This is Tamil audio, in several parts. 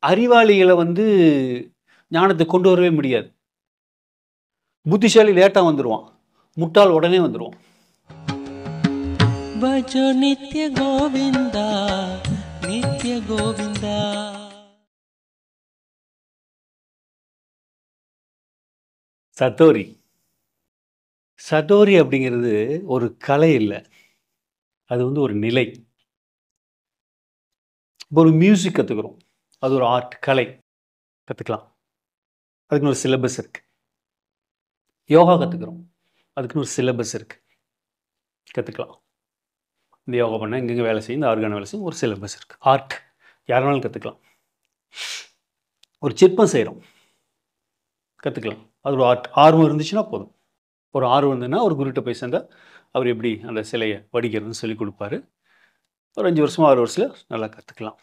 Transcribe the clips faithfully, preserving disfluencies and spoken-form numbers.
அறிவாளிகள வந்து ஞானத்துக்கு கொண்டு வரவே முடியாது. புத்திசாலி லேட்டா வந்துருவான். முட்டாள் உடனே வந்துருவான். भजो नित्य गोविंदा नित्य गोविंदा. சதோரி. சதோரி அப்படிங்கிறது ஒரு கலை இல்ல. அது வந்து ஒரு நிலை. இப்போ ஒரு மியூசிக் கத்துக்கிறோம். அது ஒரு ஆர்ட், கலை. கத்துக்கலாம். அதுக்குன்னு ஒரு சிலபஸ் இருக்கு. யோகா கத்துக்கிறோம். அதுக்குன்னு ஒரு சிலபஸ் இருக்கு. கத்துக்கலாம். இந்த யோகா பண்ணா இங்கங்க வேலை செய்யும், இந்த ஆர்கான வேலை செய்யும், ஒரு சிலபஸ் இருக்கு. ஆர்ட் யார் வேணாலும் கத்துக்கலாம். ஒரு சிற்பம் செய்றோம். கத்துக்கலாம். அது ஒரு ஆர்ட். ஆர்வம் இருந்துச்சுன்னா போதும். ஒரு ஆர்வம் இருந்ததுன்னா ஒரு குருட்ட போய் சேர்ந்தா, அவர் எப்படி அந்த சிலைய வடிக்கிறதுன்னு சொல்லிக் குடுப்பாரு. ஒரு அஞ்சு வருஷமா, ஆறு வருஷத்துல நல்லா கத்துக்கலாம்.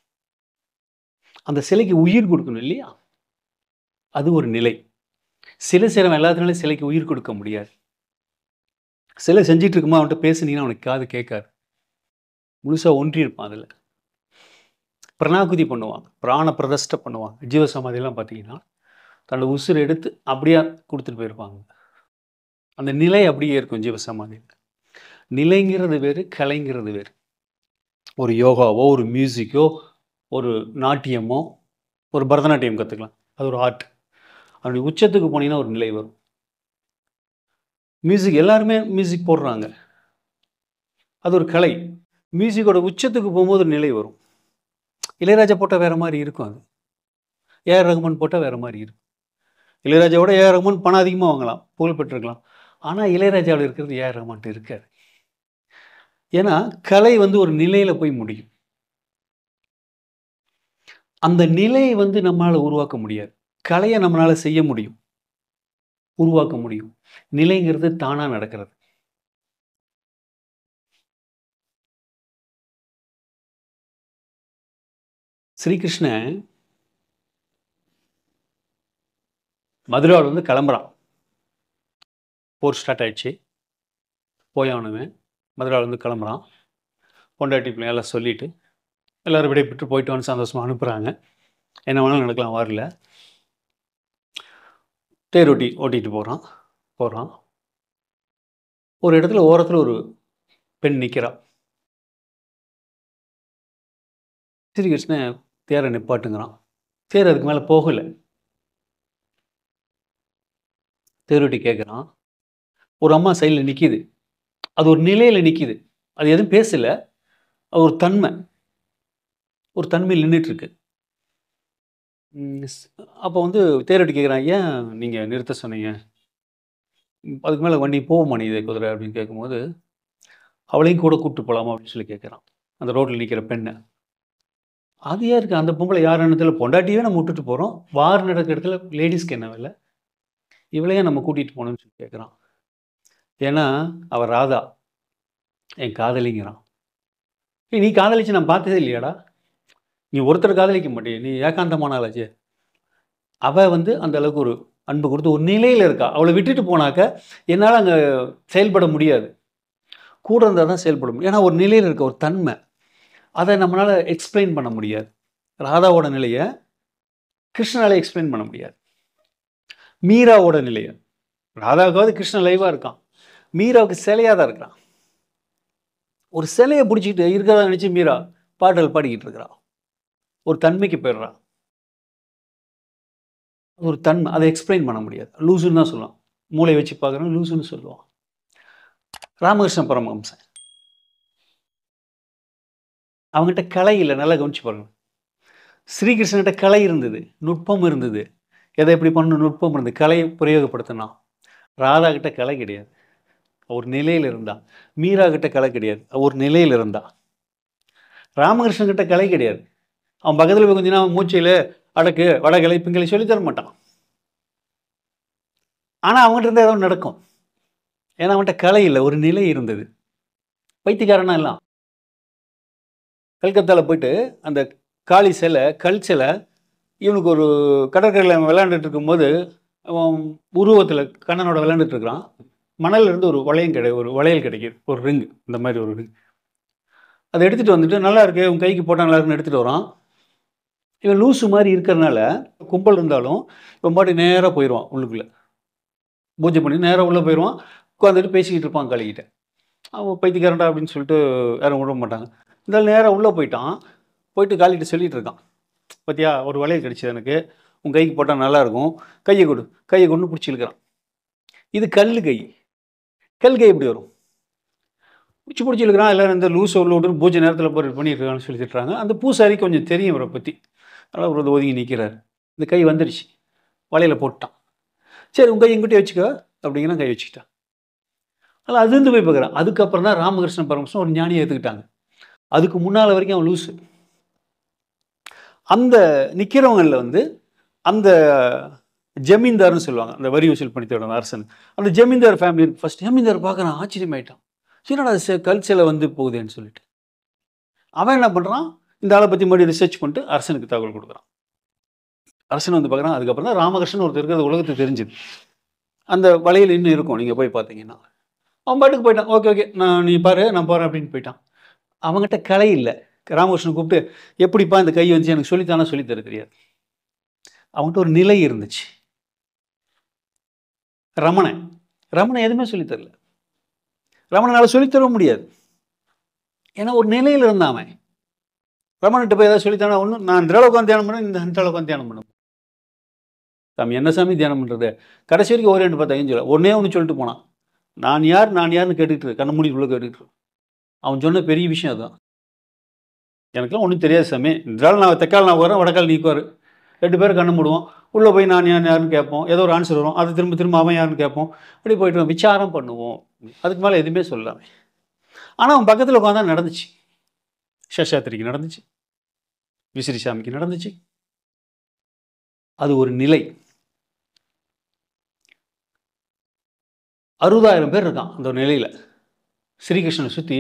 அந்த சிலைக்கு உயிர் குடுக்கணும் இல்லையா? அது ஒரு நிலை. சிலை செய்றவன் எல்லாத்துனாலயும் சிலைக்கு உயிர் குடுக்க முடியாது. சிலை செஞ்சுட்டு இருக்கும்போது அவன்ட்ட பேசுனீங்கன்னா அவனுக்கு காது கேட்காது. முழுசா ஒன்றி இருப்பான் அதுல. பிராணாகுதி பண்ணுவாங்க. பிராண பிரதிஷ்டை பண்ணுவாங்க. ஜீவசமாதிலாம் பார்த்தீங்கன்னா, தன்னோட உசுர எடுத்து அப்படியே குடுத்துட்டு போயிருப்பாங்க. அந்த நிலை அப்படியே இருக்கும் ஜீவசமாதியில. நிலைங்கிறது வேறு, கலைங்கிறது வேறு. ஒரு யோகாவோ, ஒரு மியூசிக்கோ, ஒரு நாட்டியமோ, ஒரு பரதநாட்டியம் கத்துக்கலாம். அது ஒரு ஆர்ட். அப்படி உச்சத்துக்கு போனீங்கன்னா ஒரு நிலை வரும். மியூசிக் எல்லாருமே மியூசிக் போடுறாங்க. அது ஒரு கலை. மியூசிக்கோட உச்சத்துக்கு போகும்போது ஒரு நிலை வரும். இளையராஜா போட்டா வேற மாரி இருக்கும் அது. ஏ.ஆர். ரகுமான் போட்டா வேற மாரி இருக்கும். இளையராஜாவோட ஏ.ஆர். ரகுமான் பணம் அதிகமா வாங்கலாம். புகழ் பெற்றிருக்கலாம். ஆனா இளையராஜாவுல இருக்கிறது ஏ.ஆர். ரகுமான்ட்ட இருக்காது. ஏன்னா, கலை வந்து ஒரு நிலையில போய் முடியும். அந்த நிலையை வந்து நம்மால உருவாக்க முடியாது. கலைய நம்மளால செய்ய முடியும். உருவாக்க முடியும். நிலைங்கிறது தானா நடக்கிறது. ஸ்ரீகிருஷ்ணன் மதுராவுல இருந்து கிளம்புறான். போர் ஸ்டார்ட் ஆயிடுச்சு. போயாகணுமே. மதுராவுல இருந்து கிளம்புறான். பொண்டாட்டி பிள்ளைங்கலாம் சொல்லிட்டு, எல்லாரும் விடைபெற்று போயிட்டு வான்னு சந்தோஷமா அனுப்புறாங்க. என்ன வேணாலும் நடக்கலாம் வார்ல. தேர் ஓட்டி ஓட்டிட்டு போறான். போறான். ஒரு இடத்துல ஓரத்துல ஒரு பெண் நிக்கிறா. ஸ்ரீகிருஷ்ணன் தேர நிப்பாட்டுங்கிறான். தேர் அதுக்கு மேல போகல. தேரோட்டி கேட்குறான். ஒரு அம்மா சைடுல நிக்கிது. அது ஒரு நிலையில நிக்கிது. அது எதுவும் பேசல. அது ஒரு தன்மை. ஒரு தன்மையில நின்னுட்டு இருக்கு. ம் ஸ் அப்போ வந்து தேரோட்டி கேட்குறான், "ஏன் நீங்க நிறுத்த சொன்னீங்க? அதுக்கு மேல வண்டி போக மாட்டேங்குதே குதிரை" அப்படின்னு கேட்கும்போது, "அவளையும் கூட கூட்டிட்டு போலாமா?" அப்படின்னு சொல்லி கேட்குறான். அந்த ரோட்ல நிக்கிற பெண்ண. அது ஏன் இருக்கு? அந்த பொம்பளை யார் எண்ணத்துல பொண்டாட்டியவே நம்ம விட்டுட்டு போறோம். வார் நடக்கிற இடத்துல லேடீஸ்க்கு என்ன வேல? இவள ஏன் நம்ம கூட்டிட்டு போணும்னு சொல்லி கேட்குறான். ஏன்னா, அவ ராதா. என் காதலிங்கிறான். "ஏய் நீ காதலிச்சு நான் பார்த்ததே இல்லையாடா? நீ ஒருத்தர காதலிக்க மாட்டியே. நீ ஏகாந்தமான ஆளாச்சே." அவ வந்து அந்த அளவுக்கு ஒரு அன்பு குடுத்து ஒரு நிலையில இருக்கா. அவள விட்டுட்டு போனாக்க, என்னால அங்க செயல்பட முடியாது. கூட இருந்தா தான் செயல்பட முடியும். ஏன்னா ஒரு நிலையில இருக்க ஒரு தன்மை. அத நம்மளால எக்ஸ்ப்ளைன் பண்ண முடியாது. ராதாவோட நிலைய கிருஷ்ணனால எக்ஸ்ப்ளைன் பண்ண முடியாது. மீராவோட நிலைய. ராதாவுக்காவது கிருஷ்ணன் லைவா இருக்கான். மீராவுக்கு சிலையா தான் இருக்கிறான். ஒரு சிலைய புடிச்சுக்கிட்டு இருக்கிறதா நினைச்சு மீரா பாடல் பாடிக்கிட்டு இருக்கிறா. ஒரு தன்மைக்கு போயிடுறா. ஒரு தன்மை. அத எக்ஸ்ப்ளைன் பண்ண முடியாது. லூசுன்னு தான் சொல்லலாம். மூளைய வச்சு பார்க்குறவன் லூசுன்னு சொல்லுவான். ராமகிருஷ்ண பரமஹம்சன். அவங்ககிட்ட கலை இல்ல. நல்லா கவனிச்சு பாருங்க. ஸ்ரீகிருஷ்ணன்கிட்ட கலை இருந்தது. நுட்பம் இருந்தது. எத எப்படி பண்ணணும் நுட்பம் இருந்தது. கலைய பிரயோகப்படுத்தினான். ராதா கிட்ட கலை கிடையாது. ஒரு நிலையில இருந்தா. மீரா கிட்ட கலை கிடையாது. ஒரு நிலையில இருந்தா. ராமகிருஷ்ணன் கிட்ட கலை கிடையாது. அவன் பக்கத்துல போய் கொஞ்ச நேரம் மூச்சையில அடக்கு, வடகலை, பிங்கலை சொல்லி தர மாட்டான். ஆனா அவன்கிட்ட இருந்தா ஏதோ நடக்கும். ஏன்னா அவன்கிட்ட கலை இல்ல. ஒரு நிலை இருந்தது. பைத்தியக்காரனா எல்லாம். கல்கத்தால போயிட்டு அந்த காளி சிலை, கல் சிலை இவனுக்கு ஒரு கடற்கரையில அவன் விளையாண்டுட்டு இருக்கும்போது, அவன் உருவத்துல கண்ணனோட விளையாண்டுட்டு இருக்கிறான். மணல்ல இருந்து ஒரு வளையம் கிடை ஒரு வளையல் கிடைக்குது. ஒரு ரிங். இந்த மாரி ஒரு ரிங். அத எடுத்துட்டு வந்துட்டு, "நல்லா இருக்கு. உன் கைக்கு போட்டா நல்லா இருக்குன்னு" எடுத்துட்டு வரான். இவன் லூசு மாதிரி இருக்கிறனால கும்பல் இருந்தாலும் இவன் பாட்டு நேராக போயிடுவான் உள்ளுக்குள்ளே. பூஜை பண்ணி நேராக உள்ளே போயிடுவான். உட்காந்துட்டு பேசிக்கிட்டு இருப்பான் காளிக்கிட்ட. அவன் பைத்தியக்காரன்டா அப்படின்னு சொல்லிட்டு யாரும் விட மாட்டாங்க. இருந்தாலும் நேராக உள்ளே போயிட்டான். போயிட்டு காளிகிட்ட சொல்லிகிட்டு இருக்கான், பார்த்தியா ஒரு வளையல் கிடச்சிது எனக்கு, உன் கைக்கு போட்டால் நல்லாயிருக்கும், கையை கொடு கையை கொண்டு பிடிச்சி இழுக்கிறான். இது கல் கை. கல் கை எப்படி வரும்? பிடிச்சி பிடிச்சி இழுக்கிறான். எல்லோரும் இந்த லூஸ் உள்ள விட்டு பூஜை நேரத்தில் போய் பண்ணியிருக்கான்னு சொல்லி திட்டுறாங்க. அந்த பூசாரி கொஞ்சம் தெரியும் இவரை பற்றி, அதனால் ஒரு ஒதுங்கி நிற்கிறார். இந்த கை வந்துடுச்சு, வலையில் போட்டான். சரி உங்கள் கை எங்கிட்டே வச்சுக்க அப்படிங்கிற கை வச்சுக்கிட்டான். அதில் அது இருந்து போய் பார்க்குறான். அதுக்கப்புறம் தான் ராமகிருஷ்ண பரமஹம்சன் ஒரு ஞானியை எடுத்துக்கிட்டாங்க. அதுக்கு முன்னால் வரைக்கும் அவன் லூஸு. அந்த நிற்கிறவங்களில் வந்து அந்த ஜமீன்தார்னு சொல்லுவாங்க, அந்த வரி வசூல் பண்ணி தரோம் அரசன். அந்த ஜமீன்தார் ஃபேமிலி ஃபர்ஸ்ட் ஜமீன்தார் பார்க்குறான், ஆச்சரியமாயிட்டான். என்னடா கல் சிலை வந்து போகுதுன்னு சொல்லிட்டு அவன் என்ன பண்ணுறான், இந்த ஆளை பற்றி மறுபடியும் ரிசர்ச் பண்ணிட்டு அரசனுக்கு தகவல் கொடுக்குறான். அரசன் வந்து பார்க்குறான். அதுக்கப்புறம் தான் ராமகிருஷ்ணன் ஒருத்தர் இருக்கிறது உலகத்துக்கு தெரிஞ்சுது. அந்த வலையில் இன்னும் இருக்கும், நீங்கள் போய் பார்த்தீங்கன்னா. அவன் பாட்டுக்கு போயிட்டான். ஓகே ஓகே நான் நீ பாரு நான் போகிறேன் அப்படின்னு போயிட்டான். அவங்ககிட்ட கலை இல்லை. ராமகிருஷ்ணன் கூப்பிட்டு எப்படிப்பா இந்த கை வந்துச்சு எனக்கு சொல்லித்தானா சொல்லித்தர தெரியாது. அவன்கிட்ட ஒரு நிலை இருந்துச்சு. ரமணன் ரமணன் எதுவுமே சொல்லித்தரல. ரமணனால் சொல்லித்தர முடியாது. ஏன்னா ஒரு நிலையில் இருந்தான் அவன். ரமணன்ட்ட போய் ஏதாவது சொல்லித்தானா ஒன்றும், நான் இந்த அளவுக்கு தியானம் பண்ணேன், இந்த இந்த அளவுக்கு தியானம் பண்ண சாமி என்ன சாமி தியானம் பண்ணுறது? கடைசி வரைக்கும் ஒரு ரெண்டு பார்த்தாங்கன்னு சொல்ல ஒன்னே ஒன்று சொல்லிட்டு போனான், நான் யார் நான் யாருன்னு கேட்டுக்கிட்டு கண்ண மூடி உள்ள கேட்டுக்கிட்டு. அவன் சொன்ன பெரிய விஷயம் அதுதான். எனக்குலாம் ஒன்றும் தெரியாது சாமி, இந்த நான் தெக்கால் நான் வரேன், வடக்கால் நீக்குவார், ரெண்டு பேரும் கண்ணு மூடுவோம், உள்ளே போய் நான் யார் யாருன்னு கேட்போம், ஏதோ ஒரு ஆன்சர் வரும், அது திரும்ப திரும்ப அவன் யாருன்னு கேட்போம், அப்படி போய்ட்டு விசாரம் பண்ணுவோம். அதுக்கு மேலே எதுவுமே சொல்லலாமே. ஆனால் அவன் பக்கத்தில் உட்காந்தா நடந்துச்சு. சேஷாத்திரிக்கு நடந்துச்சு, விசிறி சாமிக்கு நடந்துச்சு. அது ஒரு நிலை. அறுபதாயிரம் பேர் இருக்கான் அந்த நிலையில். ஸ்ரீகிருஷ்ணனை சுற்றி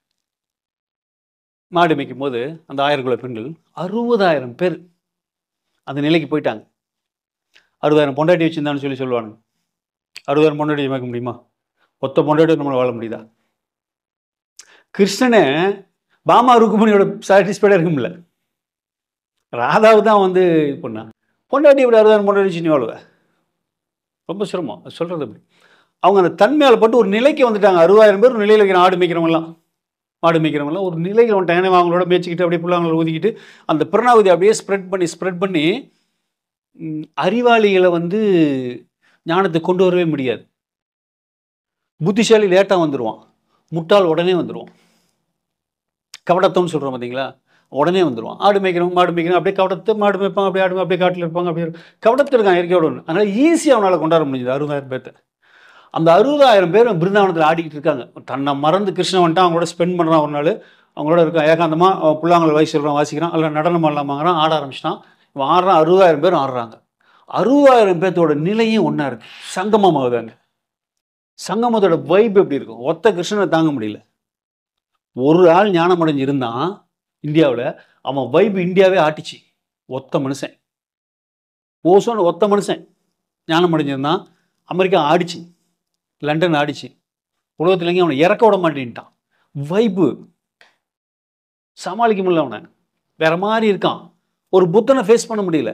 மாடு மேய்க்கும் போது அந்த ஆயிரக்குள்ள பெண்கள் அறுபதாயிரம் பேர் அந்த நிலைக்கு போயிட்டாங்க. அறுபதாயிரம் பொண்டாட்டி வச்சுருந்தான்னு சொல்லி சொல்லுவாங்க. அறுபதாயிரம் பொண்டாட்டி மேய்க்க முடியுமா? ஒத்த பொண்டாட்டி நம்மளை வாழ முடியுதா? கிருஷ்ணனை பாமா ருக்குமணியோட சாட்டிஸ்ஃபைடாக இருக்க முடியல. ராதாவு தான் வந்து இது பண்ணா. பொண்டாட்டி இப்படி அறுபதாயிரம் பொண்டாட்டி வச்சு நீ வாழுவ, ரொம்ப சிரமம். அது சொல்கிறது அப்படி. அவங்க அந்த தன்மையால் பட்டு ஒரு நிலைக்கு வந்துட்டாங்க. அறுபதாயிரம் பேர் ஒரு நிலையில் வைக்கிற ஆடு மேய்க்கிறவங்கலாம் மாடு மேய்க்கிறவங்களாம் ஒரு நிலையில் வந்துட்டாங்க. அவங்களோட மேய்ச்சிக்கிட்டு அப்படியே பிள்ளைங்களை ஊதிக்கிட்டு அந்த பிரணாவதி அப்படியே ஸ்ப்ரெட் பண்ணி ஸ்ப்ரெட் பண்ணி அறிவாளிகளை வந்து ஞானத்தை கொண்டு வரவே முடியாது. புத்திசாலி லேட்டாக வந்துடுவான், முட்டாள் உடனே வந்துடுவான். கவடத்தம்னு சொல்கிறோம் பார்த்தீங்களா, உடனே வந்துடுவான். ஆடு மேய்க்கிறவங்க மாடு மேய்க்கிறவங்க அப்படியே கவடத்தை மாடு மேய்ப்பாங்க, அப்படியே ஆடு அப்படியே காட்டில் இருப்பாங்க, அப்படியே கவடத்தில் இருக்கான் இயற்கையோட ஒன்று. அதனால் ஈஸியாக அவனால் கொண்டாட முடியுது அறுபதாயிரம் பேர்த்த. அந்த அறுபதாயிரம் பேர் பிருந்தாவனத்தில் ஆடிக்கிட்டு இருக்காங்க. தன்னை மறந்து கிருஷ்ணன் வந்துட்டு அவங்களோட ஸ்பெண்ட் பண்ணுறான். ஒரு நாள் அவங்களோட இருக்கான் ஏகாந்தமாக, புல்லாங்களை வயசு சொல்கிறான், வாசிக்கிறான், அதில் நடனம் ஆடலாமாங்கிறான், ஆட ஆரம்பிச்சிட்டான். இவன் ஆடுறான், அறுபதாயிரம் பேரும் ஆடுறாங்க. அறுபதாயிரம் பேர்த்தோட நிலையும் ஒன்றா இருக்குது, சங்கமமாகுதாங்க. சங்கமத்தோட வைப் எப்படி இருக்கும்? ஒத்த கிருஷ்ணனை தாங்க முடியல. ஒரு ஆள் ஞானம் அடைஞ்சு இருந்தான் இந்தியாவில், அவன் வைப் இந்தியாவே ஆட்டிச்சு. ஒத்த மனுஷன் ஓசோன்னு ஒத்த மனுஷன் ஞானம் அடைஞ்சிருந்தான். அமெரிக்கா ஆடிச்சு, லண்டன் ஆடிச்சு, உலகத்துலேங்க அவனை இறக்க விட மாட்டேன்ட்டான். வைப்பு சமாளிக்க முடியல, அவனை வேற மாதிரி இருக்கான். ஒரு புத்தனை ஃபேஸ் பண்ண முடியல,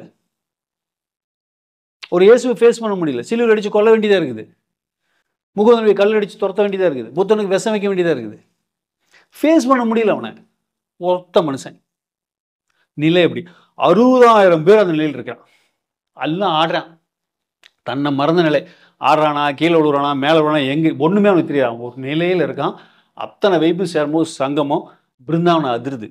ஒரு இயேசுவை ஃபேஸ் பண்ண முடியல. சிலுவையில் அடித்து கொல்ல வேண்டியதாக இருக்குது, முகநூலை கல் அடித்து துரத்த வேண்டியதாக இருக்குது, புத்தனுக்கு விஷம் வைக்க வேண்டியதாக இருக்குது. ஃபேஸ் பண்ண முடியல அவனை. ஒத்த மனுஷன் நிலை எப்படி? அறுபதாயிரம் பேர் அந்த நிலையில் இருக்கிறான். எல்லாம் ஆடுறான், தன்னை மறந்த நிலை. ஆடுறானா, கீழே விழுறானா, மேலே விழுறானா, எங்கே ஒன்றுமே அவனுக்கு தெரியாது. ஒரு நிலையில் இருக்கான். அத்தனை வைப்பு சேரும்போது சங்கமம் பிருந்தாவனம் அதிருது.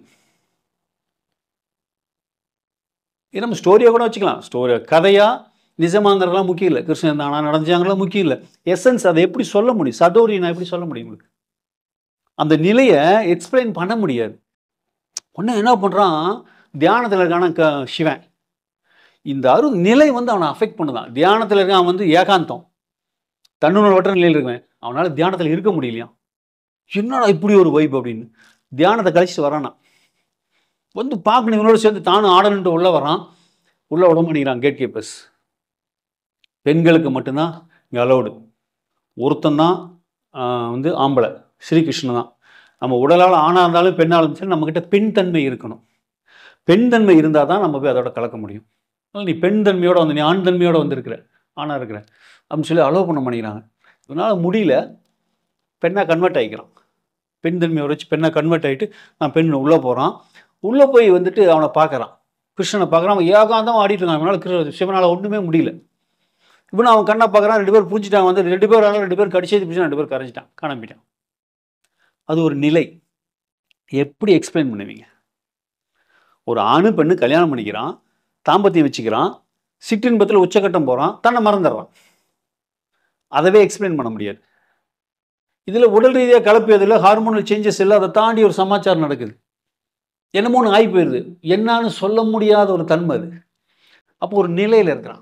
இது நம்ம ஸ்டோரியாக கூட வச்சுக்கலாம். ஸ்டோரி கதையாக நிஜமாங்கிறதுலாம் முக்கியம் இல்லை. கிருஷ்ணன் தானா நடந்தாங்கலாம் முக்கியம் இல்லை. எசன்ஸ் அதை எப்படி சொல்ல முடியும்? சடோரி நான் எப்படி சொல்ல முடியும்? உங்களுக்கு அந்த நிலையை எக்ஸ்பிளைன் பண்ண முடியாது. ஒன்று என்ன பண்ணுறான், தியானத்தில் இருக்கான க சிவன் இந்த அரு நிலை வந்து அவனை அஃபெக்ட் பண்ணுதான். தியானத்தில் இருக்கான் அவன் வந்து ஏகாந்தம் தன்னுணர்வற்ற நிலையில் இருக்குவேன். அவனால் தியானத்தில் இருக்க முடியலையா? என்னடா இப்படி ஒரு வைப் அப்படின்னு தியானத்தை கழிச்சிட்டு வரானா, வந்து பார்க்கணும் இவனோட சேர்ந்து தானும் ஆடணுன்ட்டு உள்ளே வரான். உள்ளே விட மாட்டேங்கிறான் கேட் கீப்பர்ஸ். பெண்களுக்கு மட்டும்தான் இங்கே அலௌடு. ஒருத்தந்தான் வந்து ஆம்பளை, ஸ்ரீகிருஷ்ணன் தான். நம்ம உடலால் ஆணாக இருந்தாலும் பெண்ணாக இருந்தாலும் நம்மக்கிட்ட பெண் தன்மை இருக்கணும். பெண் தன்மை இருந்தால் தான் நம்ம போய் அதோட கலக்க முடியும். நீ பெண் தன்மையோடு வந்து நீ ஆண் தன்மையோடு வந்திருக்கிற, ஆணாக இருக்கிற அப்படின்னு சொல்லி அலோவ் பண்ண பண்ணிக்கிறாங்க. இதனால் முடியல, பெண்ணாக கன்வெர்ட் ஆகிக்கிறான். பெண் தன்மையை வச்சு பெண்ணாக கன்வெர்ட் ஆகிட்டு நான் பெண் உள்ளே போகிறான். உள்ளே போய் வந்துட்டு அவனை பார்க்குறான், கிருஷ்ணனை பார்க்குறான். அவன் ஏகாந்தமாக ஆடிட்டு இருக்கான். இவனால் சிவனால் ஒன்றுமே முடியல. இப்போ அவன் கண்ணை பார்க்குறான். ரெண்டு பேர் புரிஞ்சுட்டான். வந்து ரெண்டு பேர் ரெண்டு பேர் கடிச்சது பிடிச்சி ரெண்டு பேர் கரைஞ்சிட்டான், காணாமிட்டான். அது ஒரு நிலை. எப்படி எக்ஸ்பிளைன் பண்ணுவீங்க? ஒரு ஆணு பெண்ணு கல்யாணம் பண்ணிக்கிறான், தாம்பத்தியம் வச்சுக்கிறான், சிற்றின்பத்தில் உச்சக்கட்டம் போகிறான், தன்னை மறந்துடுறான். அதவே எக்ஸ்பிளைன் பண்ண முடியாது. இதில் உடல் ரீதியாக கலப்பியதில் ஹார்மோனல் சேஞ்சஸ் இல்லை, அதை தாண்டி ஒரு சமாச்சாரம் நடக்குது. என்னமோ ஒன்று ஆகி போயிடுது. என்னான்னு சொல்ல முடியாத ஒரு தன்மை அது. அப்போ ஒரு நிலையில் இருக்கிறான்.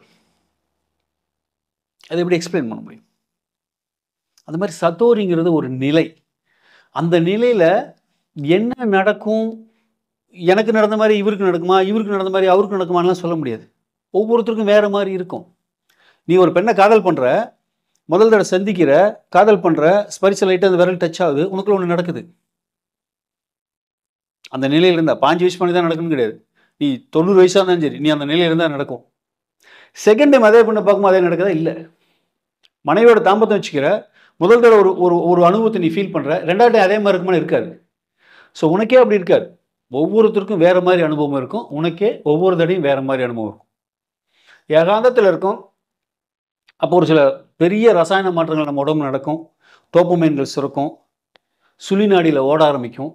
அதை எப்படி எக்ஸ்பிளைன் பண்ண முடியும்? அந்த மாதிரி சத்தோரிங்கிறது ஒரு நிலை. அந்த நிலையில் என்ன நடக்கும், எனக்கு நடந்த மாதிரி இவருக்கு நடக்குமா, இவருக்கு நடந்த மாதிரி அவருக்கு நடக்குமான்லாம் சொல்ல முடியாது. ஒவ்வொருத்தருக்கும் வேறு மாதிரி இருக்கும். நீ ஒரு பெண்ணை காதல் பண்ணுற, முதல் தடவை சந்திக்கிற, காதல் பண்ணுற, ஸ்பரிச லைட்டு அந்த விரல் டச் ஆகுது, உனக்குள்ள ஒன்று நடக்குது. அந்த நிலையில் இருந்தால் பாஞ்சு வயசு பண்ணி தான் நடக்குன்னு கிடையாது. நீ தொண்ணூறு வயசாக இருந்தாலும் சரி, நீ அந்த நிலையில் இருந்தால் நடக்கும். செகண்ட் டைம் அதே பண்ண பார்க்கும்போது அதே நடக்குதா? இல்லை. மனைவியோட தாம்பத்தம் வச்சுக்கிற, முதல் தடவை ஒரு ஒரு ஒரு அனுபவத்தை நீ ஃபீல் பண்ணுற, ரெண்டாவது டைம் அதே மாதிரி இருக்குமான்னு இருக்காது. ஸோ உனக்கே அப்படி இருக்காது. ஒவ்வொருத்தருக்கும் வேறு மாதிரி அனுபவம் இருக்கும். உனக்கே ஒவ்வொரு தடையும் வேறு மாதிரி அனுபவம் இருக்கும். ஏகாந்தத்தில் இருக்கும். அப்போ ஒரு சில பெரிய ரசாயன மாற்றங்கள் நம்ம உடம்பு நடக்கும். டோப்பமைன்கள் சுரக்கும், சுழி நாடியில் ஓட ஆரம்பிக்கும்.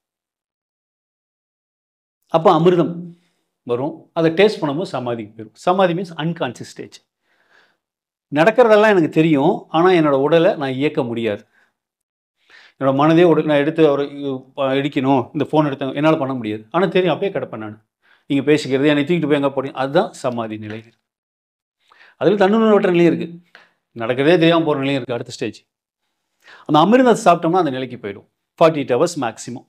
அப்போ அமிர்தம் வரும். அதை டேஸ்ட் பண்ணும்போது சமாதிக்கு போயிடும். சமாதி மீன்ஸ் அன்கான்சியஸ் ஸ்டேஜ். நடக்கிறதெல்லாம் எனக்கு தெரியும், ஆனால் என்னோடய உடலை நான் இயக்க முடியாது. என்னோட மனதே உடல் நான் எடுத்து அவர் இடிக்கணும், இந்த ஃபோன் எடுத்த என்னால் பண்ண முடியாது. ஆனால் தெரியும், அப்படியே கிடப்பேன் நான். நீங்கள் பேசிக்கிறது என்னை தூக்கிட்டு போய் எங்கே போறீங்க, அதுதான் சமாதி நிலை. அதில் தன்னுணர்வற்ற நிலையும் இருக்குது. நடக்கிறதே தெரியாமல் போகிற நிலையும் இருக்குது. அடுத்த ஸ்டேஜ் அந்த அமிர்தத்தை சாப்பிட்டோம்னா அந்த நிலைக்கு போயிடும். Forty eight hours maximum.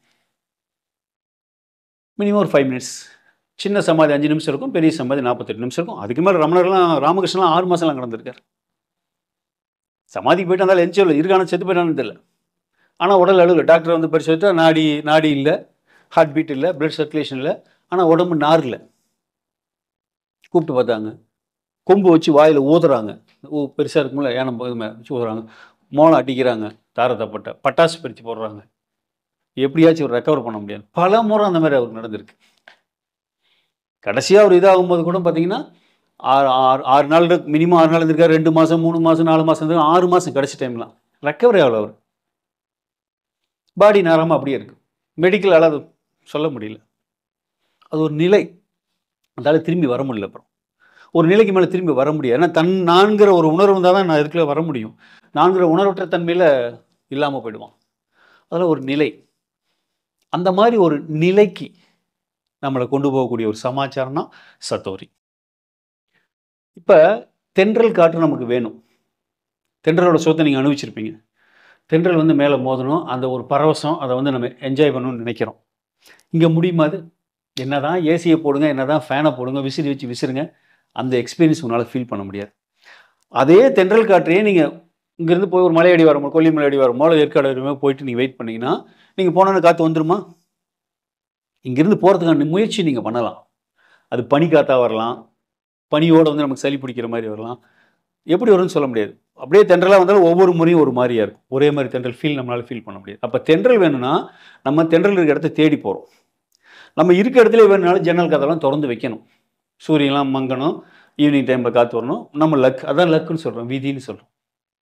Minimum ஒரு ஃபைவ் மினிட்ஸ். சின்ன சமாதி அஞ்சு நிமிஷம் இருக்கும், பெரிய சமாதி நாற்பத்தெட்டு நிமிஷம் இருக்கும். அதுக்கு மேலே ரமணர்லாம் ராமகிருஷ்ணன்லாம் ஆறு மாதம்லாம் கடந்திருக்கார். சமாதிக்கு போயிட்டு இருந்தாலும் எஞ்சியோ இருக்கான செத்து போயிட்டான்னு தெரியல. ஆனால் உடல் அழுகலை. டாக்டர் வந்து பரிசோதித்தா நாடி நாடி இல்லை, ஹார்ட் பீட் இல்லை, பிளட் சர்க்குலேஷன் இல்லை. ஆனால் உடம்பு நாரில். கூப்பிட்டு பார்த்தாங்க, கொம்பு வச்சு வாயில் ஊதுறாங்க. ஓ பெருசாக இருக்கும்ல, ஏன்னா வச்சு ஊதுறாங்க. மோளம் அடிக்கிறாங்க, தாரத்தப்பட்ட பட்டாசு பிரித்து போடுறாங்க. எப்படியாச்சும் ஒரு ரெக்கவர் பண்ண முடியாது. பல முறை அந்த மாதிரி அவருக்கு நடந்திருக்கு. கடைசியாக ஒரு இதாகும்போது கூட பார்த்தீங்கன்னா ஆறு ஆறு ஆறு நாள் மினிமம் ஆறு நாள் இருந்திருக்காரு. ரெண்டு மாதம் மூணு மாதம் நாலு மாதம் இருந்து ஆறு மாதம் கடைசி டைம்லாம் ரெக்கவரி ஆகல. அவர் பாடி நேரமாக அப்படியே இருக்குது. மெடிக்கலால் அது சொல்ல முடியல. அது ஒரு நிலை. அதால் திரும்பி வர முடியல. அப்புறம் ஒரு நிலைக்கு மேலே திரும்பி வர முடியாது. ஏன்னா தன் நான்கிற ஒரு உணர்வு இருந்தால் தான் நான் இதுக்குள்ளே வர முடியும். நான்கிற உணர்வற்ற தன்மையில் இல்லாமல் போயிடுவான். அதில் ஒரு நிலை. அந்த மாதிரி ஒரு நிலைக்கு நம்மளை கொண்டு போகக்கூடிய ஒரு சமாச்சாரம்னா சத்தோரி. இப்போ தென்றல் காற்று நமக்கு வேணும். தென்றலோட சொத்தை நீங்கள் அனுபவிச்சிருப்பீங்க. தென்றல் வந்து மேலே மோதணும், அந்த ஒரு பரவசம், அதை வந்து நம்ம என்ஜாய் பண்ணணும்னு நினைக்கிறோம். இங்கே முடியுமா? அது என்ன தான் ஏசியை போடுங்க, என்ன தான் ஃபேனை போடுங்க, விசிறி வச்சு விசிறுங்க, அந்த எக்ஸ்பீரியன்ஸ் உங்களால் ஃபீல் பண்ண முடியாது. அதே தென்றல் காற்றையே நீங்கள் இங்கேருந்து போய் ஒரு மலை அடி வரும், கொல்லிமலை அடி வரும், மலை ஏற்காடு வருமே போயிட்டு நீங்கள் வெயிட் பண்ணிங்கன்னா நீங்கள் போனோன்னு காற்று வந்துடுமா? இங்கேருந்து போகிறதுக்கான முயற்சி நீங்கள் பண்ணலாம். அது பனி காற்றா வரலாம், பனியோடு வந்து நமக்கு சளி பிடிக்கிற மாதிரி வரலாம். எப்படி வரும்னு சொல்ல முடியாது. அப்படியே தென்றலாக வந்தாலும் ஒவ்வொரு முறையும் ஒரு மாதிரியாக இருக்கும். ஒரே மாதிரி தென்றல் ஃபீல் நம்மளால் ஃபீல் பண்ண முடியாது. அப்போ தென்றல் வேணும்னா நம்ம தென்றல் இருக்கிற இடத்த தேடி போகிறோம். நம்ம இருக்க இடத்துல வேணுனாலும் ஜன்னல் கதெல்லாம் திறந்து வைக்கணும். சூரியன்லாம் மங்கணும், ஈவினிங் டைமில் காற்று வரணும். நம்ம லக், அதான் லக்குன்னு சொல்கிறோம், விதின்னு சொல்கிறோம்.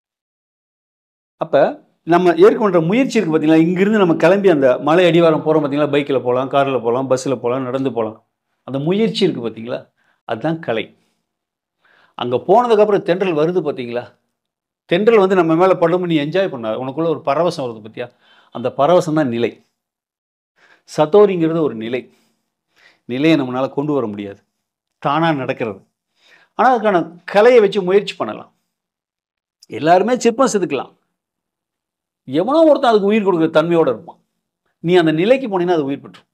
அப்போ நம்ம ஏற்கொண்ட முயற்சி இருக்குது பார்த்தீங்களா. இங்கேருந்து நம்ம கிளம்பி அந்த மலை அடிவாரம் போகிறோம் பார்த்தீங்களா. பைக்கில் போகலாம், காரில் போகலாம், பஸ்ஸில் போகலாம், நடந்து போகலாம். அந்த முயற்சி இருக்குது பார்த்தீங்களா, அதுதான் கலை. அங்கே போனதுக்கப்புறம் தென்றல் வருது பார்த்தீங்களா. தென்றல் வந்து நம்ம மேலே படும், நீ என்ஜாய் பண்ண, உனக்குள்ள ஒரு பரவசம் வருது பார்த்தியா. அந்த பரவசம் தான் நிலை. சத்தோரிங்கிறது ஒரு நிலை. நிலையை நம்மளால் கொண்டு வர முடியாது, தானாக நடக்கிறது. ஆனால் அதுக்கான கலையை வச்சு முயற்சி பண்ணலாம். எல்லாருமே சிற்பம் செதுக்கலாம். எவனோ ஒருத்தன் அதுக்கு உயிர் கொடுக்குற தன்மையோடு இருப்பான். நீ அந்த நிலைக்கு போனீங்கன்னா அது உயிர் பெற்றும்.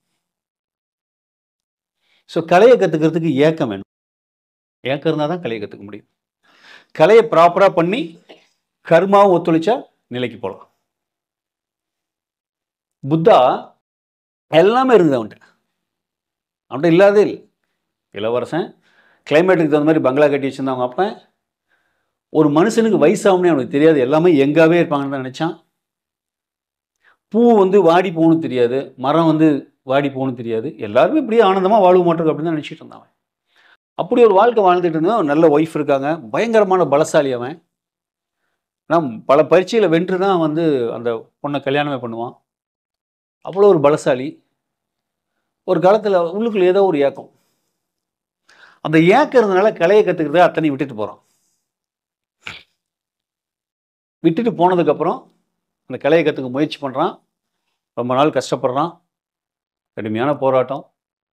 ஸோ கலையை கற்றுக்கிறதுக்கு ஏக்கம் வேணும். ஏக்கம் இருந்தால் தான் கலையை கற்றுக்க முடியும். கலையை ப்ராப்பராக பண்ணி கர்மாவும் ஒத்துழைச்சா நிலைக்கு போகலாம். புத்தா எல்லாமே இருந்தது அவன்கிட்ட. அவன்கிட்ட இல்லாதே இல்லை. இளவரசன் கிளைமேட்டுக்கு தகுந்த மாதிரி பங்களா கட்டி வச்சுருந்தவங்க அப்பன் ஒரு மனுஷனுக்கு வயசாகும்னே அவனுக்கு தெரியாது, எல்லாமே எங்காவே இருப்பாங்கன்னு தான் நினச்சான். பூ வந்து வாடி போகணும்னு தெரியாது, மரம் வந்து வாடி போகணும்னு தெரியாது, எல்லாருமே இப்படியே ஆனந்தமாக வாழ்வு மாட்டோம் அப்படின்னு தான் நினச்சிட்டு இருந்தான். அப்படி ஒரு வாழ்க்கை வாழ்ந்துட்டு இருந்தான். நல்ல ஒய்ஃப் இருக்காங்க, பயங்கரமான பலசாலி அவன். ஆனால் பல பரீட்சையில் வென்று தான் வந்து அந்த பொண்ணை கல்யாணமே பண்ணுவான். அவ்வளோ ஒரு பலசாலி. ஒரு காலத்தில் உள்ளுக்குள்ள ஏதோ ஒரு ஏக்கம், அந்த ஏக்கம் இருந்தனால கலையை கற்றுக்கிறத அத்தனை விட்டுட்டு போகிறான். விட்டுட்டு போனதுக்கப்புறம் அந்த கலையை கற்றுக்க முயற்சி பண்ணுறான். ரொம்ப நாள் கஷ்டப்படுறான், கடுமையான போராட்டம்.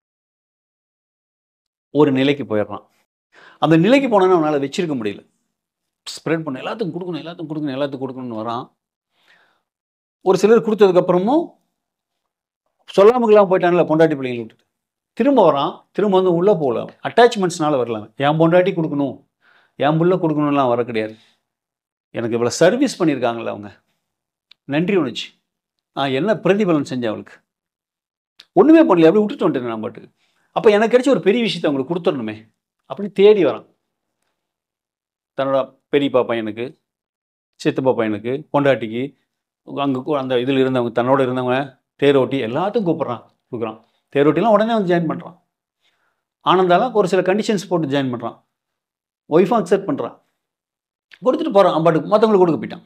ஒரு நிலைக்கு போயிடுறான். அந்த நிலைக்கு போனோன்னா அவனால் வச்சிருக்க முடியல. ஸ்ப்ரெட் பண்ண எல்லாத்துக்கும் கொடுக்கணும், எல்லாத்துக்கும் கொடுக்கணும், எல்லாத்துக்கும் கொடுக்கணும்னு வரான். ஒரு சிலர் கொடுத்ததுக்கப்புறமும் சொல்லாமலாம் போயிட்டான்ல பொண்டாட்டி பிள்ளைங்களை விட்டுட்டு. திரும்ப வரான். திரும்ப வந்து உள்ளே போகல. அட்டாச்மெண்ட்ஸ்னால வரலாம். என் பொண்டாட்டி கொடுக்கணும், என் புள்ள கொடுக்கணும்லாம் வர கிடையாது. எனக்கு இவ்வளோ சர்வீஸ் பண்ணியிருக்காங்களே அவங்க, நன்றி உணர்ச்சி. நான் என்ன பிரதிபலன் செஞ்சேன் அவளுக்கு? ஒன்றுமே பண்ணல, அப்படி விட்டுட்டு வந்துட்டேன் நான் பாட்டுக்கு. அப்போ எனக்கு கிடைச்ச ஒரு பெரிய விஷயத்தை அவங்களுக்கு கொடுத்துடணுமே அப்படி தேடி வரான். தன்னோட பெரியப்பா பையனுக்கு, சித்தப்பா பையனுக்கு, பொண்டாட்டிக்கு, அங்கே அந்த இதில் இருந்தவங்க, தன்னோட இருந்தவங்க, தேரோட்டி எல்லாத்துக்கும் கூப்பிட்றான், கொடுக்குறான். தேரோட்டிலாம் உடனே வந்து ஜாயின் பண்ணுறான். ஆனந்தாலாம் ஒரு சில கண்டிஷன்ஸ் போட்டு ஜாயின் பண்ணுறான். ஒய்ஃபும் அக்செப்ட் பண்ணுறான். கொடுத்துட்டு போகிறான். அம்பாட்டுக்கு மற்றவங்களுக்கு கொடுக்க போயிட்டான்.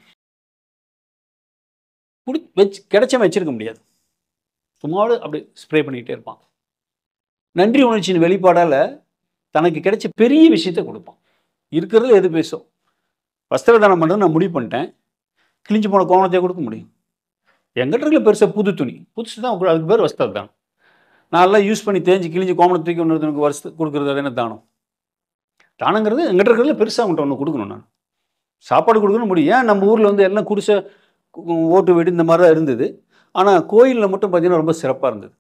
குடி வச்சு கிடைச்சவன் வச்சிருக்க முடியாது. சும்மாவோடு அப்படி ஸ்ப்ரே பண்ணிக்கிட்டே இருப்பான். நன்றி உணர்ச்சியின் வெளிப்பாடால் தனக்கு கிடைச்ச பெரிய விஷயத்தை கொடுப்பான். இருக்கிறதுல எது பேசும்? வஸ்திர தானம் பண்ணுறது நான் முடிவு பண்ணிட்டேன். கிழிஞ்சு போன கோவணத்தையே கொடுக்க முடியும்? எங்கிட்ட இருக்கிற பெருசாக புது துணி, புதுசு தான், அதுக்கு பேர் வஸ்திர தானம். நான் எல்லாம் யூஸ் பண்ணி தேஞ்சு கிழிஞ்சு கோவணத்தை தூக்கி ஒன்று வருஷத்துக்கு கொடுக்குறது அது என்ன தானம்? தானங்கிறது எங்கிட்ட இருக்கிறதுல பெருசாக அவங்கள்ட்ட ஒன்று கொடுக்கணும். நான் சாப்பாடு கொடுக்கணும் முடியும். ஏன் நம்ம ஊரில் வந்து எல்லாம் குடிசை, ஓட்டு வீடு இந்த மாதிரி தான் இருந்தது. ஆனால் கோயிலில் மட்டும் பார்த்தீங்கன்னா ரொம்ப சிறப்பாக இருந்தது.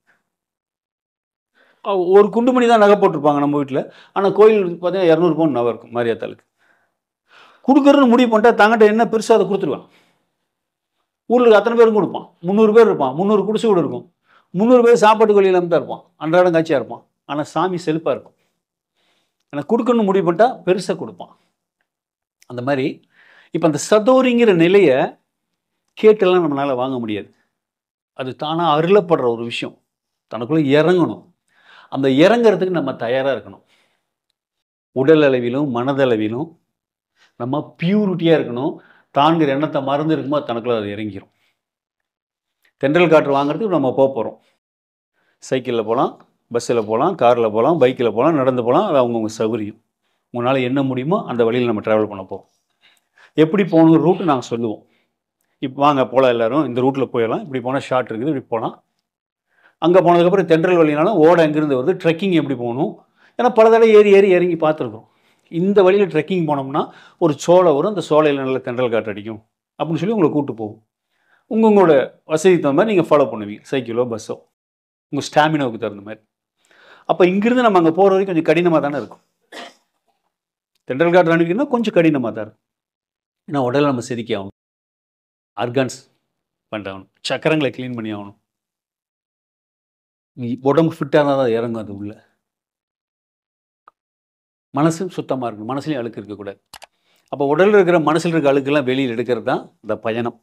ஒரு குண்டுமணி தான் நகை போட்டிருப்பாங்க நம்ம வீட்டில். ஆனால் கோயில் பார்த்தீங்கன்னா இரநூறு பவுன் நகை இருக்கும் மாரியாத்தாளுக்கு. கொடுக்குறதுன்னு முடிவு பண்ணிட்டா தங்கிட்ட என்ன பெருசாக அதை கொடுத்துருவான். ஊரில் அத்தனை பேரும் கொடுப்பான். முந்நூறு பேர் இருப்பான், முந்நூறு குடிசை கூட இருக்கும். முந்நூறு பேர் சாப்பாட்டு கொள்ளையில தான் இருப்பான், அன்றாடம் காட்சியாக இருப்பான். ஆனால் சாமி செழிப்பாக இருக்கும். ஆனால் கொடுக்கணும்னு முடிவு பண்ணிட்டா பெருசாக கொடுப்பான். அந்த மாதிரி இப்போ அந்த சதோரிங்கிற நிலையை கேட்டெல்லாம் நம்மளால் வாங்க முடியாது. அது தானாக அருளப்படுற ஒரு விஷயம். தனக்குள்ளே இறங்கணும். அந்த இறங்கிறதுக்கு நம்ம தயாராக இருக்கணும். உடல் அளவிலும் மனதளவிலும் நம்ம பியூரிட்டியாக இருக்கணும். தான்கிற எண்ணத்தை மறந்து இருக்கும்போது தனக்குள்ள அது இறங்கிடும். தென்றல் காற்று வாங்குறதுக்கு நம்ம போக போகிறோம். சைக்கிளில் போகலாம், பஸ்ஸில் போகலாம், காரில் போகலாம், பைக்கில் போகலாம், நடந்து போகலாம். அது அவங்கவுங்க சௌகரியம். உங்களால் என்ன முடியுமோ அந்த வழியில் நம்ம ட்ராவல் பண்ண போகிறோம். எப்படி போகணும் ரூட்டு நாங்கள் சொல்லுவோம். இப்போ வாங்க போகலாம், எல்லோரும் இந்த ரூட்டில் போயிடலாம், இப்படி போனால் ஷார்ட் இருக்குது, இப்படி போகலாம். அங்கே போனதுக்கப்புறம் தென்றல் வழினாலும் ஓட எங்கேருந்து வருது, ட்ரெக்கிங் எப்படி போகணும், ஏன்னா பல தடவை ஏறி ஏறி இறங்கி பார்த்துருக்கோம். இந்த வழியில் ட்ரெக்கிங் போனோம்னா ஒரு சோலை வரும், அந்த சோலையில் நல்ல தென்றல் காற்று அடிக்கும் அப்படின்னு சொல்லி உங்களை கூப்பிட்டு போகும். உங்கள் உங்களோட வசதி தகுந்த மாதிரி நீங்கள் ஃபாலோ பண்ணுவீங்க, சைக்கிளோ பஸ்ஸோ, உங்கள் ஸ்டாமினாவுக்கு தகுந்த மாதிரி. அப்போ இங்கிருந்து நம்ம அங்கே போகிற வரைக்கும் கொஞ்சம் கடினமாக தானே இருக்கும். தென்றல் காற்று அனுப்பிக்கணும்னா கொஞ்சம் கடினமாக தான் இருக்கும். ஏன்னா உடலை நம்ம செதுக்கி ஆகணும், ஆர்கான்ஸ் பண்ணிட்டாகணும், சக்கரங்களை க்ளீன் பண்ணி ஆகணும். உடம்பு ஃபிட்டாக தான் தான் இறங்கும் அது உள்ள. மனசு சுத்தமாக இருக்கணும், மனசுலையும் அழுக்கு இருக்கக்கூடாது. அப்போ உடலில் இருக்கிற மனசில் இருக்க அழுக்கெல்லாம் வெளியில் எடுக்கிறது தான் இந்த பயணம்.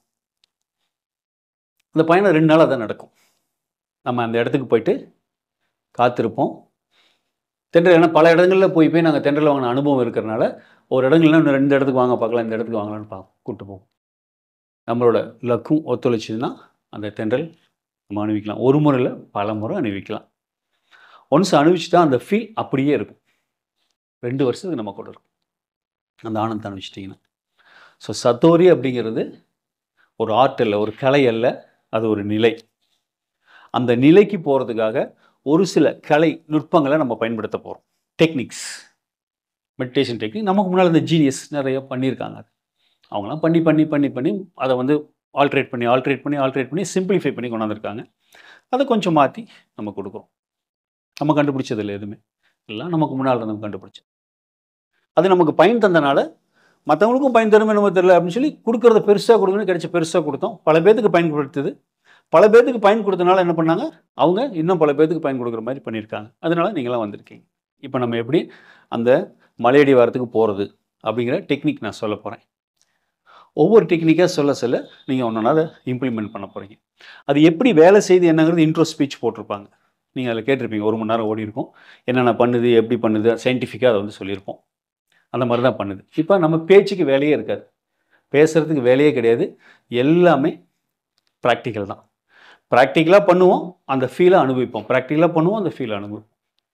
அந்த பயணம் ரெண்டு நாளாக தான் நடக்கும். நம்ம அந்த இடத்துக்கு போயிட்டு காத்திருப்போம். தென்றல், ஏன்னா பல இடங்களில் போய் போய் நாங்கள் தென்றல் வாங்கின அனுபவம் இருக்கிறனால ஒரு இடங்கள்லாம் இன்னும் ரெண்டு இடத்துக்கு வாங்க பார்க்கலாம், இந்த இடத்துக்கு வாங்கலான்னு பா கூப்பிட்டு போவோம். நம்மளோட லக்கும் ஒத்துழைச்சிதுன்னா அந்த தென்றல் நம்ம அனுபவிக்கலாம். ஒரு முறையில் பல முறை அனுபவிக்கலாம். ஒன்ஸ் அனுபவிச்சுட்டா அந்த ஃபீல் அப்படியே இருக்கும். ரெண்டு வருஷத்துக்கு நம்ம கூட இருக்கும் அந்த ஆனந்தத்தை அனுபவிச்சிட்டிங்கன்னா. ஸோ சத்தோரி அப்படிங்கிறது ஒரு ஆர்ட் அல்ல, ஒரு கலை அல்ல, அது ஒரு நிலை. அந்த நிலைக்கு போகிறதுக்காக ஒரு சில கலை நுட்பங்களை நம்ம பயன்படுத்த போகிறோம். Techniques, meditation technique. நமக்கு முன்னால் இந்த ஜீனியஸ் நிறைய பண்ணியிருக்காங்க. அவங்களாம் பண்ணி பண்ணி பண்ணி பண்ணி அதை வந்து ஆல்ட்ரேட் பண்ணி ஆல்ட்ரேட் பண்ணி ஆல்ட்ரேட் பண்ணி சிம்பிளிஃபை பண்ணி கொண்டாந்துருக்காங்க. அதை கொஞ்சம் மாற்றி நம்ம கொடுக்குறோம். நம்ம கண்டுபிடிச்சதில்லை எதுவுமே, எல்லாம் நமக்கு முன்னால் நம்ம கண்டுபிடிச்சது. அது நமக்கு பயன் தந்தனால மற்றவங்களுக்கும் பயன் தருமே நம்ம தெரியல அப்படின்னு சொல்லி கொடுக்குறத பெருசாக கொடுக்கணும்னு கிடைச்ச பெருசாக கொடுத்தோம். பல பேருக்கு பயன்படுத்துது. பல பேர்த்துக்கு பயன் கொடுத்தனால என்ன பண்ணாங்க, அவங்க இன்னும் பல பேர்த்துக்கு பயன் கொடுக்குற மாதிரி பண்ணியிருக்காங்க. அதனால நீங்களாம் வந்திருக்கீங்க. இப்போ நம்ம எப்படி அந்த மலையடி வாரத்துக்கு போகிறது அப்படிங்கிற டெக்னிக் நான் சொல்ல போகிறேன். ஒவ்வொரு டெக்னிக்காக சொல்ல சொல்ல நீங்கள் ஒன்றா அதை இம்ப்ளிமெண்ட் பண்ண போகிறீங்க. அது எப்படி வேலை செய்து என்னங்கிறது இன்ட்ரோ ஸ்பீச் போட்டிருப்பாங்க. நீங்கள் அதில் கேட்டிருப்பீங்க, ஒரு மணி நேரம் ஓடி இருக்கும், என்னென்ன பண்ணுது, எப்படி பண்ணுது, சயின்டிஃபிக்காக அதை வந்து சொல்லியிருப்போம். அந்த மாதிரி தான் பண்ணுது. இப்போ நம்ம பேச்சுக்கு வேலையே இருக்காது, பேசுகிறதுக்கு வேலையே கிடையாது, எல்லாமே ப்ராக்டிக்கல் தான். ப்ராக்டிக்கலாக பண்ணுவோம், அந்த ஃபீலை அனுபவிப்போம். ப்ராக்டிக்கலாக பண்ணுவோம், அந்த ஃபீலை அனுபவிப்போம்.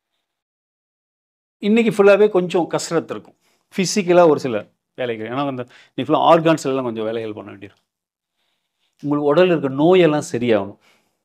இன்றைக்கி ஃபுல்லாகவே கொஞ்சம் கஷ்டத்து இருக்கும், ஃபிசிக்கலாக ஒரு சில வேலைகள். ஏன்னா அந்த நீ ஃபுல்லாக ஆர்கான்ஸ் எல்லாம் கொஞ்சம் வேலைகள் பண்ண வேண்டியிருக்கும். உங்களுக்கு உடலில் இருக்க நோயெல்லாம் சரியாகணும்.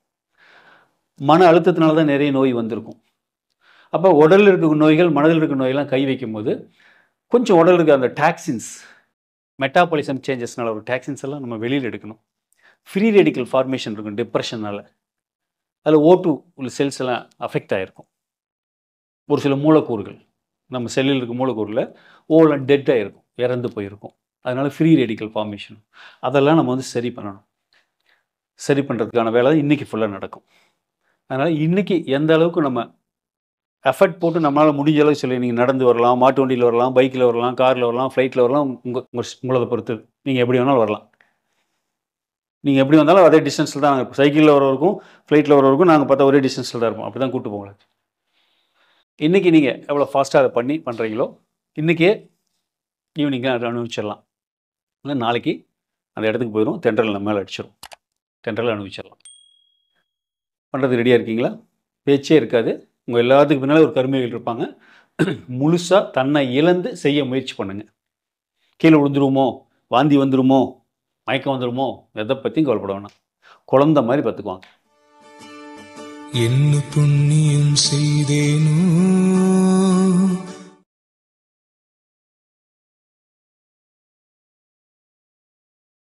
மன அழுத்தத்தினால தான் நிறைய நோய் வந்திருக்கும். அப்போ உடலில் இருக்க நோய்கள் மனதில் இருக்க நோயெல்லாம் கை வைக்கும்போது கொஞ்சம் உடலில் இருக்க அந்த டாக்ஸின்ஸ், மெட்டாபாலிசம் சேஞ்சஸ்னால ஒரு டாக்ஸின்ஸ் எல்லாம் நம்ம வெளியில் எடுக்கணும். ஃப்ரீ ரேடிக்கல் ஃபார்மேஷன் இருக்கும் டிப்ரெஷனால். அதில் ஓ டூ உள்ள செல்ஸ் எல்லாம் அஃபெக்ட் ஆகிருக்கும். ஒரு சில மூலக்கூறுகள் நம்ம செல்லில் இருக்க மூலக்கூறில் ஓலாம் டெட் ஆகிருக்கும், இறந்து போயிருக்கும். அதனால் ஃப்ரீ ரேடிக்கல் ஃபார்மேஷன், அதெல்லாம் நம்ம வந்து சரி பண்ணணும். சரி பண்ணுறதுக்கான வேலை தான் இன்றைக்கி ஃபுல்லாக நடக்கும். அதனால் இன்றைக்கி எந்த அளவுக்கு நம்ம எஃபர்ட் போட்டு நம்மளால் முடிஞ்ச அளவுக்கு சொல்லி, நீங்கள் நடந்து வரலாம், மாட்டு வண்டியில் வரலாம், பைக்கில் வரலாம், காரில் வரலாம், ஃப்ளைட்டில் வரலாம், உங்கள் உங்கள் உங்களதை பொறுத்து நீங்கள் எப்படி வேணாலும் வரலாம். நீங்கள் எப்படி வந்தாலும் அதே டிஸ்டன்ஸில் தான் நாங்கள் சைக்கிளில் வரவருக்கும் ஃப்ளைட்டில் வரவருக்கும் நாங்கள் பார்த்தா ஒரே டிஸ்டன்ஸில் தான் இருப்போம். அப்படி தான் கூப்பிட்டு போகலாம். இன்றைக்கி நீங்கள் எவ்வளோ ஃபாஸ்ட்டாக அதை பண்ணி பண்ணுறீங்களோ இன்றைக்கே ஈவினிங்காக அதை அனுபவிச்சிடலாம். இல்லை நாளைக்கு அந்த இடத்துக்கு போயிடும், தென்றல் நம்ம மேலே அடிச்சிடும், தென்றல் அனுபவிச்சிடலாம். பண்ணுறது ரெடியாக இருக்கீங்களா? பேச்சே இருக்காது. உங்கள் எல்லாத்துக்கு பின்னால் ஒரு கருமைகள் இருப்பாங்க. முழுசாக தன்னை இழந்து செய்ய முயற்சி பண்ணுங்கள். கீழே விழுந்துருமோ, வாந்தி வந்துடுமோ, மயக்கம் வந்துடுமோ, எதை பற்றியும் கவலைப்பட வேணாம். குழந்தை மாதிரி பார்த்துக்குவாங்க. என்ன புண்ணியம் செய்தேனோ